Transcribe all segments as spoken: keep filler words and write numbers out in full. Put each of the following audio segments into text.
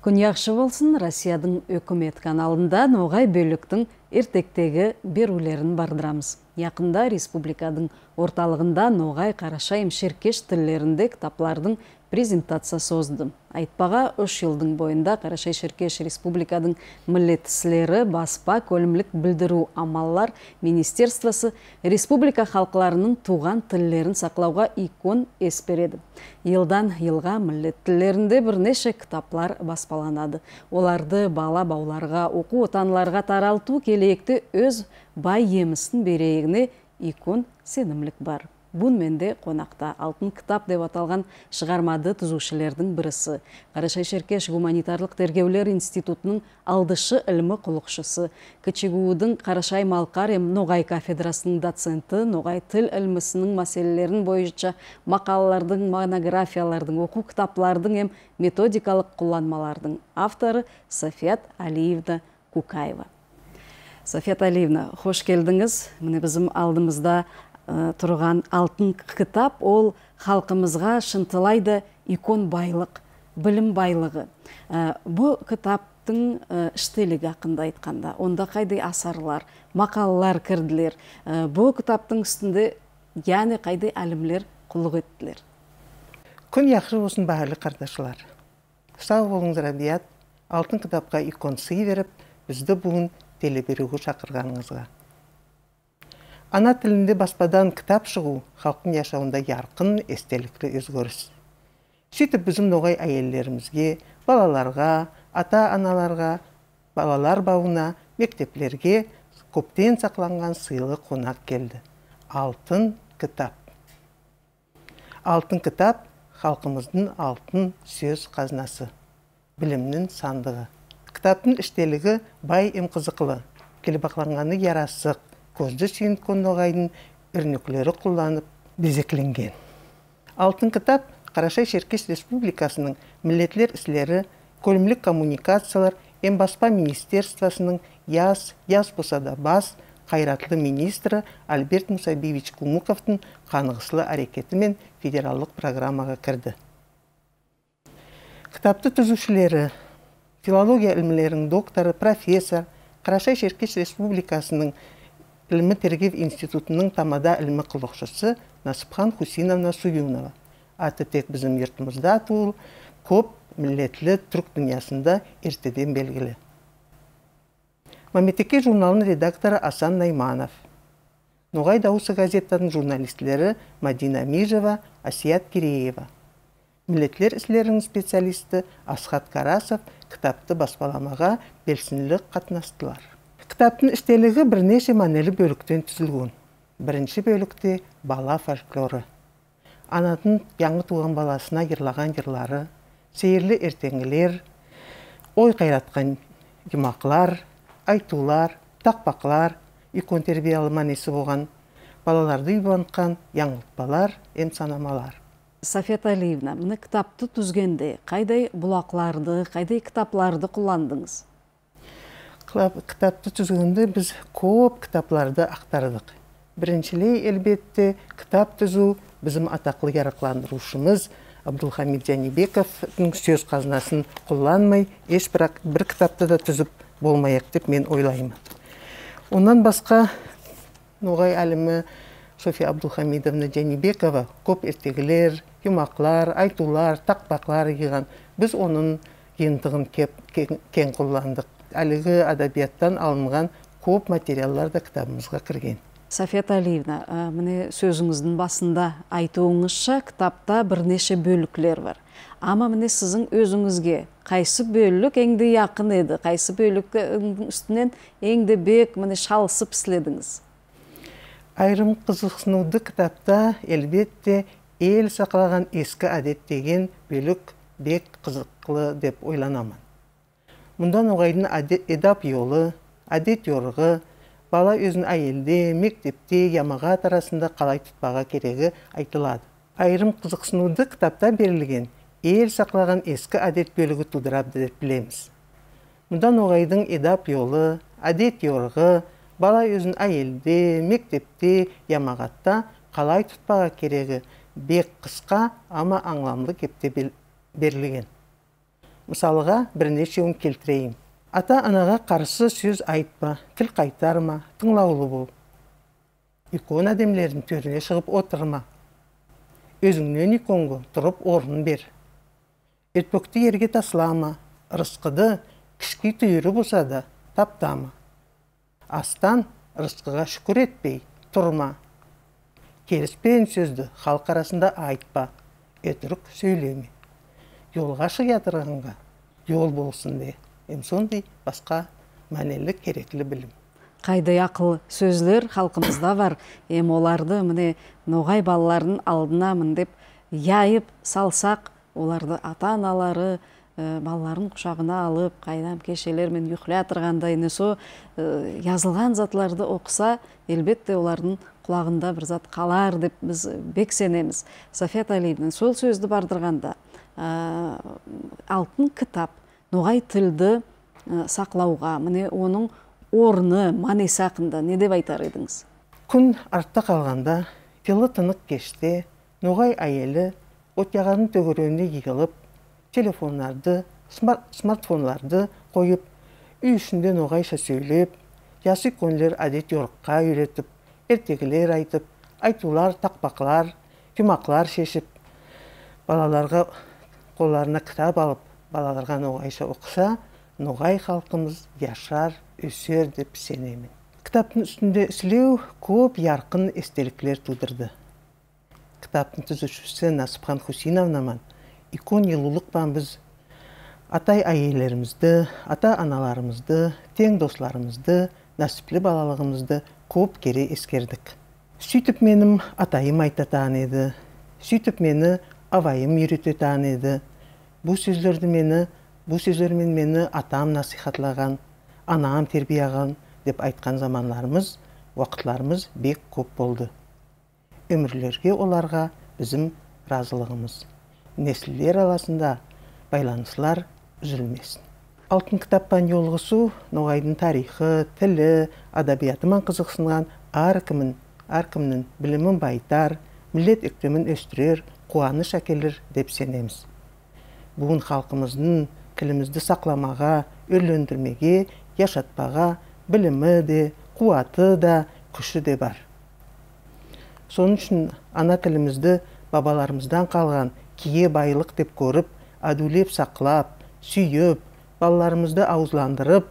Күн яхшы болсын, Россиядың өкімет каналында Ноғай бөліктің ертектегі берулерін бардырамыз. Яқында республикадың орталығында Ноғай Қарашайым Шеркеш тілдерінде кітаплардың презентациясы созды. Айтпаға үш жылдың бойында Қарашай Шеркеш республикадың милletçileri баспа көлімлік білдіру амаллар министерствосы республика халқыларының туған тілдерін сақлауға икон еспереді. Елдан елға милlet тілдерінде бірнеше кітаплар баспаланады. Оларды бала бауларға, оқу отанларға таралту келекті өз бай емісін берегіне икон сенімлік бар. Бұн менде қонақта алтын кітап деп аталған шығармады түзушілердің бірісі. Қарашай Шеркеш гуманитарлық тергеулер институтының алдышы ілімі құлықшысы, Кічігудің Қарашай Малқарем Ноғай кафедрасының доценті, Ноғай тіл ілмісінің мәселелерін бойынша мақалалардың, монографиялардың, оқу кітаплардың ем методикалық құланмалардың авторы Софият Алиевна Кукаева. Софият Алиевна, хош келдіңіз. Міне біздің алдымызда тұрған алтын кітап, ол халқымызға шынтылайды икон байлық, білім байлығы. Бұл кітаптың іштелігі ақында айтқанда, онда қайдай асарлар, мақалалар кірділер. Бұл кітаптың үстінде яны қайдай әлімлер құлық еттілер. Күн яқшы болсын, бағалы қардашылар. Сау болыңыз, Рабият, алтын кітапқа икон сый беріп, бізді бүгін телеберуге шақырғаныңызға. Ана тілінде баспадан кітап шығу халқын яшауында ярқын, естелікті өзгөріс. Сөйтіп біздің Ноғай әйелдерімізге, балаларға, ата-аналарға, балалар бауына, мектеплерге көптен сақланған сыйлы қонақ келді. Алтын кітап. Алтын кітап халқымыздың алтын сөз қазынасы, білімнің сандығы. Кітаптың іштелігі бай ем қызықлы, келбақланғаны ярасық, көзді сүйінткен Ноғайдың өрнеклері құланып безекленген. Алтын кітап Қарашай Шеркеш республикасының милletçiler іслері, көлімлік коммуникациялар, ем баспа министерствосының яз, яз болса да бас, қайратлы министрі Альберт Мусабиевич Кумуковтың қанығыслы әрекеті мен федералдық программаға кірді. Кітапты түзушілері, филология ілімлерінің докторы, профессор, Қарашай Шеркеш республикасының Ілімі Тергев институтының тамада ілімі құлықшысы Насыпхан Хусиновна Суюнова. Аты тек біздің ертімізда туыл, көп милletçi түрк дүниясында ертеден белгілі. Маметеке журналының редакторы Асан Найманов. Ноғай Дауысы газеттаның журналистлері Мадина Мижева, Асият Киреева. Милletçiler іслерінің специалисті Асхат Карасов кітапты баспаламаға белсінлік қатынастылар. Кітаптың іштелігі бірнеше мәнелі бөліктен түзілген. Бірінші бөлікте бала фольклоры. Анадың яңы туған баласына ерлаған ерлары, сейірлі ертеңгілер, ой қайратқан юмақлар, айтулар, тақпақлар, икон тербиялы манесі болған, балаларды үйбанқан яңылтпалар, емсанамалар. Софият Алиевна, мұны кітапты түзгенде қайдай бұлақларды, қайдай кітапларды құландыңыз? Кітапты түзгенде біз көп кітапларды ақтардық. Біріншілей әлбетте кітап түзу біздің атақлы ярықландырушымыз Абдулхамид Жанибековтың сөз қазынасын қолданмай, еш бірақ бір кітапты да түзіп болмайық деп мен ойлаймын. Онан басқа Ноғай әлімі София Абдулхамидовна Жанибекова көп ертегілер, юмақлар, айтулар, тақпақлар еған. Біз оның ендігін кен қолдандық. Әлігі адабияттан алынған көп материаллар да кітабымызға кірген. Софият Алиевна, міне сөзіңіздің басында айтуыңызша кітапта бірнеше бөліклер бар. Ама міне сіздің өзіңізге қайсы бөлік еңді яқын еді, қайсы бөлік үстінен еңді бек міне шалысып сіледіңіз? Айрым қызықсынуды кітапта әлбетте ел сақлаған ескі әдет деген бөлік бек қызықлы деп ойланамын. Мұнда Ноғайдың эдап yolu, әдет yorғы, бала өзін әйелде, мектепте, ямағат арасында қалай тұтпаға керегі айтылады. Айрым қызықсынуды кітапта берілген ел сақлаған ескі әдет бөлігі тудырады деп білеміз. Мұнда Ноғайдың эдап yolu, әдет yorғы, бала өзін әйелде, мектепте, ямағатта қалай тұтпаға керегі бек қысқа, ама аңламлы кепте берілген. Мысалыға бірнешеуін келтірейін. Ата-анаға қарсы сөз айтпа, тіл қайтарма, тыңлаулы бол. Икон әдемлердің төріне шығып отырма. Өзіңнен иконғы тұрып орын бер. Етпөкті ерге таслама, рысқыды кішкі түйірі болса да таптама. Астан рысқыға шүкір етпей тұрма. Келіспейін сөзді халық арасында айтпа, өтірік сөйлеме. Yolға шығатырғанға yol болсын де. Em сондай басқа мәнелі кереклі білім. Қайдай ақыл сөзлер халқымызда бар. Em оларды міне ноғай балаларын алдына мін деп яйып салсақ, оларды ата-аналары балаларын құшағына алып, қайдам кешелер мен ұйқылатырғандай несо yazылған затларды оқыса, елбетте олардың құлағында бір зат қалар деп біз бек сенеміз. София Талиевна сол сөзді бардырғанда, алтын кітап ноғай тілді сақлауға, міне оның орны, манесі хақында не деп айтар едіңіз? Күн артта қалғанда, тілі тынық кеште, ноғай әйелі отяғанын төгірөне егіліп, телефонларды, смартфонларды қойып, үй ішінде ноғайша сөйлеп, ясы көнлер әдет yorыққа үйретіп, ертегілер айтып, айтулар, тақпақлар, күмақлар шешіп, балаларға қоларына кітап алып, балаларға ноғайша оқыса, ноғай халқымыз яшар, өсер деп сенемін. Кітаптың үстінде үслеу көп ярқын естеліктер тудырды. Кітаптың түзушісі Насыпхан Хусиновнаман икон елулықпан біз атай әйелерімізді, ата-аналарымызды, тең достарымызды, нәсіплі балалығымызды көп кере ескердік. Сөйтіп менім атайым айтатан еді, сөйтіп мені авайым үйрететан еді. Бұл сөздерді мені, бұл сөздермен мені атам насихатлаған, анам тербияған деп айтқан заманларымыз, уақытларымыз бек көп болды. Өмірлерге оларға біздің разылығымыз. Неслілер арасында байланыстылар үзілмесін. Алтын кітаппан жолғысу ноғайдың тарихы, тілі, адабиятыман қызықсынған әркімнің, әркімнің білімін байтар, милет өктемін өстірер, қуаныш әкелер деп сенеміз. Бүгін халқымыздың тілімізді сақламаға, өрлендірмеге, яшатпаға білімі де, қуаты да, күші де бар. Соның үшін ана тілімізді бабаларымыздан қалған кие байлық деп көріп, әдулеп сақлап, сүйіп, балаларымызды аузландырып,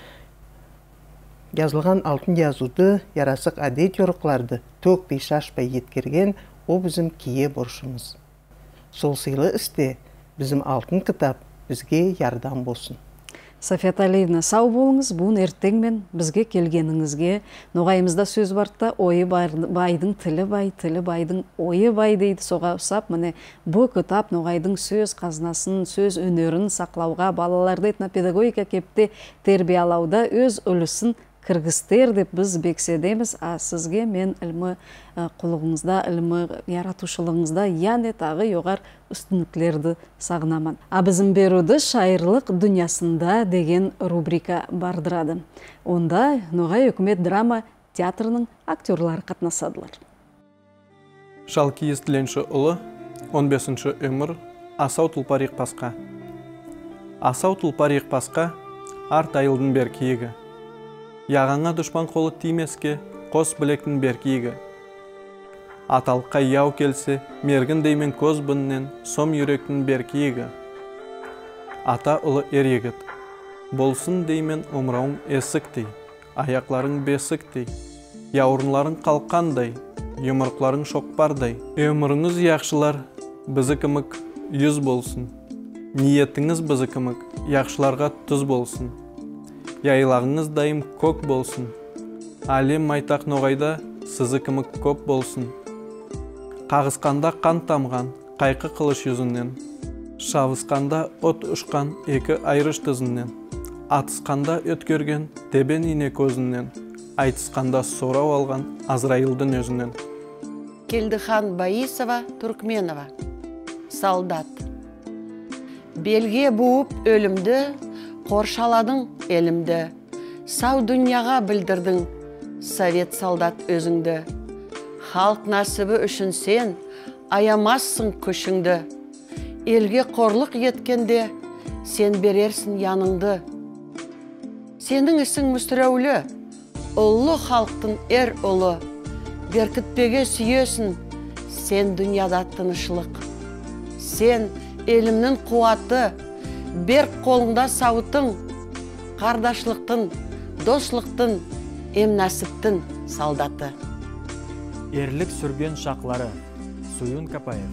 жазылған алтын жазуды, ярасық әдет yorықларды төкпей шашпай еткерген о біздің кие борышымыз. Сол сыйлы істе біздің алтын кітап бізге ярдам болсын. София Талиевна, сау болыңыз, бұн ертеңмен бізге келгеніңізге. Ноғайымызда сөз бартта, ойы байдың тілі бай, тілі байдың ойы бай дейді. Соға ұсап, міне бұл кітап ноғайдың сөз қазынасын, сөз өнерін сақлауға, балаларды этнопедагогика кепте тербиялауда өз үлісін кіргістер деп біз бекседеміз. А сізге мен ілмі құлығыңызда, ілмі яратушылығыңызда яне тағы жоғар үстінліктерді сағынаман. А біздің беруді шайырлық дүниясында деген рубрика бардырады. Онда Ноғай өкімет драма театрының актерлары қатнасадылар. Шалки естіленші ұлы, он бесінші өмір, Асау тұлпариқ пасқа. Асау тұлпариқ пасқа, арт айылдың бер киегі. Яғанға дұшпан қолы тимеске, қос білектің бер киегі. Аталыққа яу келсе, мергін деймен көз бұннен, сом юректің бер киегі. Ата ұлы ер егіт. Болсын деймен омырауың есіктей, аяқларың бесіктей, яурынларың қалқандай, емірқларың шоқпардай. Өміріңіз яқшылар, бізі кімік yüz болсын. Ниетіңіз бізі кімік, яқшыларға тұз болсын. Яйлағыңыз дайым көк болсын. Әлем майтақ ноғайда сызы кімік көп болсын. Қағысқанда қан тамған, қайқы қылыш yüzінен. Шавысқанда от ұшқан екі айрыш тізінен. Атысқанда өткерген тебен ине көзінен. Айтысқанда сорау алған Азраилдың өзінен. Келдіхан Баисова, Туркменова. Солдат. Белге буып өлімді, қоршаладың елімді. Сау дүнияға білдірдің, совет солдат өзіңді. Халық насыбы үшін сен аямассың күшіңді. Елге қорлық еткенде, сен берерсің яныңды. Сенің ісің мүстіреулі, ұлы халықтың әр ұлы, беркітпеге сүйесің, сен дүнияда тынышлық. Сен елімнің қуаты, бер қолыңда сауытың, қардашлықтың, дослықтың, емнәсіптің солдаты. Ерлік сүрген шақлары, Суюн Капаев.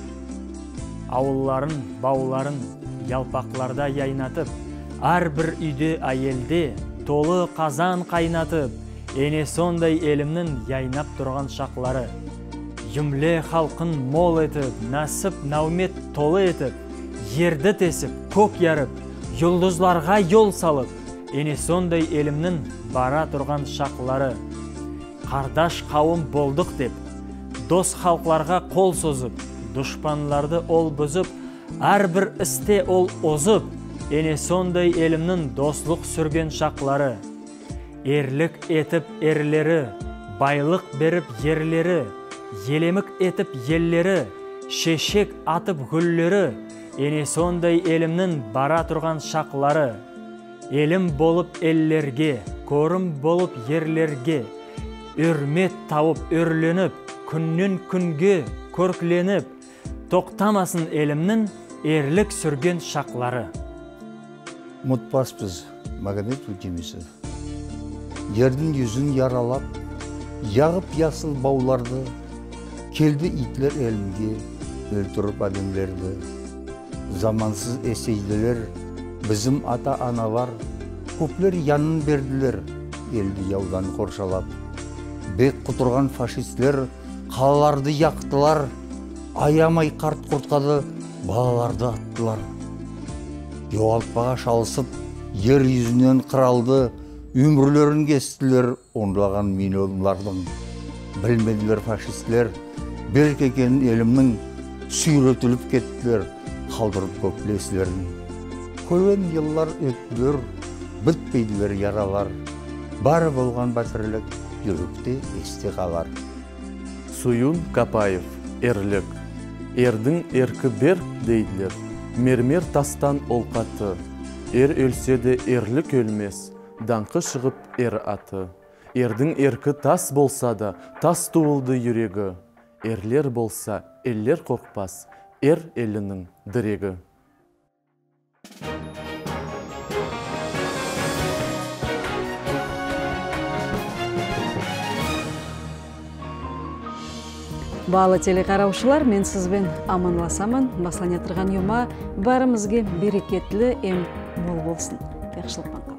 Ауылларын, бауларын ялпақларда яйнатып, әрбір үйде әйелде толы қазан қайнатып, ене сондай елімнің яйнап тұрған шақлары. Юмле халқын мол етіп, насып наумет толы етіп, ерді тесіп, көк ярып, юлдызларға yol салып, ене сондай елімнің бара тұрған шақлары. Қардаш қауым болдық деп, дос халқларға қол созып, дұшпанларды ол бұзып, әрбір істе ол озып, ене сондай елімнің дослық сүрген шақлары. Ерлік етіп ерлері, байлық беріп ерлері, елемік етіп еллері, шешек атып гүллері, ене сондай елімнің бара тұрған шақлары. Елім болып еллерге, көрім болып ерлерге, үрмет тауып өрленіп, күннен күнге көркленіп, тоқтамасын елімнің ерлік сүрген шақлары. Мұтпаспыз, Магомед Өтемісов. Ердің yüzін яралап, яғып ясыл бауларды, келді итлер әлімге, өлтіріп адамлерді. Замансыз есейділер, bizim ата-аналар, көплер янын берділер, елді яудан қоршалап. Бек құтырған фашистлер, қалаларды яқтылар, аямай қарт құртқады, балаларды аттылар. Жоғалтпаға шалысып, ер yüzінен қыралды, өмірлерін кестілер ондаған миллионлардың. Білмеділер фашистлер, берк екенін елімнің сүйретіліп кеттілер, қалдырып көплесілерін. Көйен yıllar өттілер, бітпейділер яралар, бары болған батырлық жүректе есте қалар. Суюн Капаев, ерлік. Ердің еркі бер дейділер, мермер тастан олқаты. Ер өлсе де ерлік өлмес, даңқы шығып ер аты. Ердің еркі тас болса да, тас туылды жүрегі. Ерлер болса, еллер қорқпас, ер елінің дірегі. Баалы телекараушылар, мен сізбен аманласамын. Баслан ятырған юма барымызге берекетлі ем мол болсын. Яқшылық